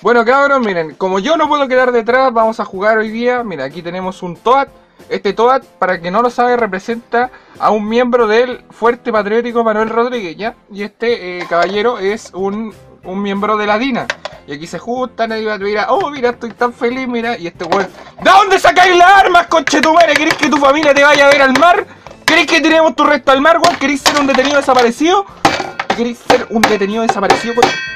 Bueno, cabros, miren, como yo no puedo quedar detrás, vamos a jugar hoy día. Mira, aquí tenemos un Toad. Este Toad, para que no lo sabe, representa a un miembro del Fuerte Patriótico Manuel Rodríguez, ¿ya? Y este caballero es un miembro de la DINA. Y aquí se juntan, y mira, oh, mira, estoy tan feliz, mira. Y este weón, ¿de dónde sacáis las armas, conchetumare? ¿Querés que tu familia te vaya a ver al mar? ¿Querés que tiremos tu resto al mar, weón? ¿Querés ser un detenido desaparecido? ¿Querés ser un detenido desaparecido,